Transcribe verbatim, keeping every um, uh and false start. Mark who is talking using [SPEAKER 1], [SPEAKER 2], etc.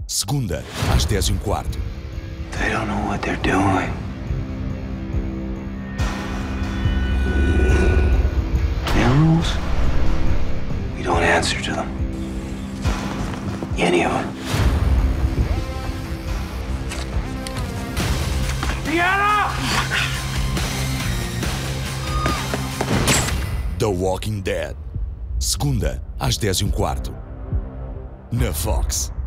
[SPEAKER 1] Segunda, às dez e um quarto.
[SPEAKER 2] They don't know what they're doing. Their rules, we don't answer to them. Any of them. Diana!
[SPEAKER 1] The Walking Dead. Segunda, às dez e um quarto. Na Fox.